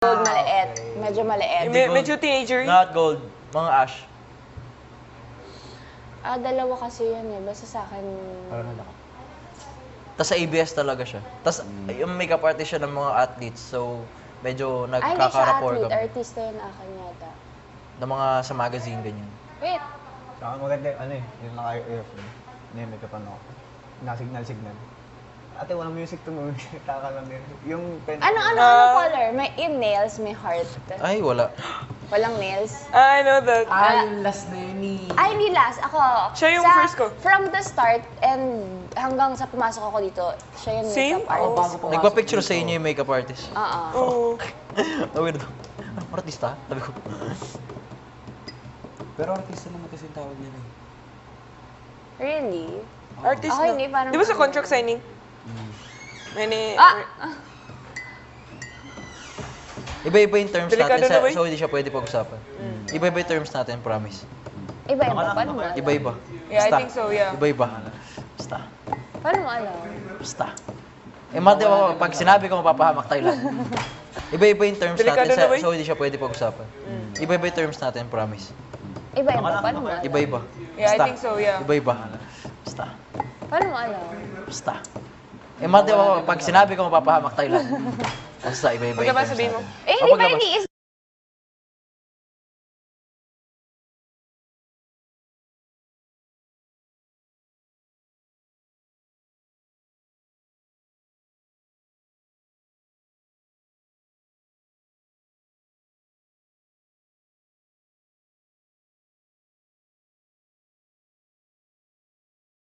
Gold, maliit. Medyo maliit. Medyo teenager. Not gold. Mga ash. Dalawa kasi yan eh. Basta sa akin... Tapos sa ABS talaga siya. Tapos yung makeup artist siya ng mga athletes. So, medyo Ay, hindi siya nagkaka-rapport athlete. kami. Artista yun akin yata. Ng mga sa magazine, ganyan. Wait. Saka maganda, yung naka-earphone. May makeup ako. Na-signal. Ate, walang music to movie. Kakalam din. Yung pen... Ano color? May nails, may heart. Ay, wala. Walang nails. I know that. Yung last na yun ni... Ay, hindi last. Ako. Siya yung first ko. From the start and hanggang sa pumasok ako dito, siya yung Same? makeup artist. bago pumasok Nagpa-picture dito. sa inyo yung makeup artist. Oo. Oh, weird. Artista? Sabi ko. Pero artista naman kasi yung tawag nila eh. Really? Artist Ako na. hindi, parang... Di ba sa contract signing? May Iba-iba yung terms Delikado natin, na ba yun? so hindi siya pwede pag-usapan. Iba-iba yung terms natin, promise. Iba-iba. Paano mo alam? Iba-iba. Yeah, I think so, yeah. Iba-iba. Basta. Paano mo alam? Basta. Mante ako, pag sinabi ko mapapahamak tayo lang. Iba-iba yung terms Delikado natin, na ba yun? so hindi siya pwede pag-usapan. Iba-iba yung terms natin, promise. Iba-iba. Paano mo alam? Iba-iba. Yeah, I Basta. think so, yeah. Iba-iba. Basta. Paano mo alam? Basta. Mante ako, pag sinabi ko mapapahamak tayo lang. Basta, iba-iba yung Huwag ka ba terms sabihin mo? natin. Eh, hindi pa Papaglabas. iniisip.